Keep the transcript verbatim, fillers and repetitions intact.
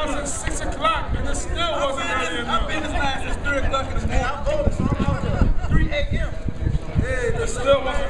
now since six o'clock, and it still wasn't early enough. I've been this line since three o'clock in the morning. I voted, so I'm out there. three A M It still wasn't